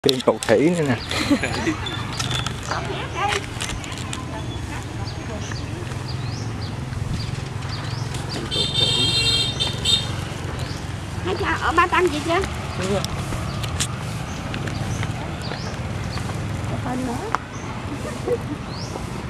Thêm cầu khỉ nữa nè. Ở Ba Tăng gì chưa? Chưa. Tên nữa.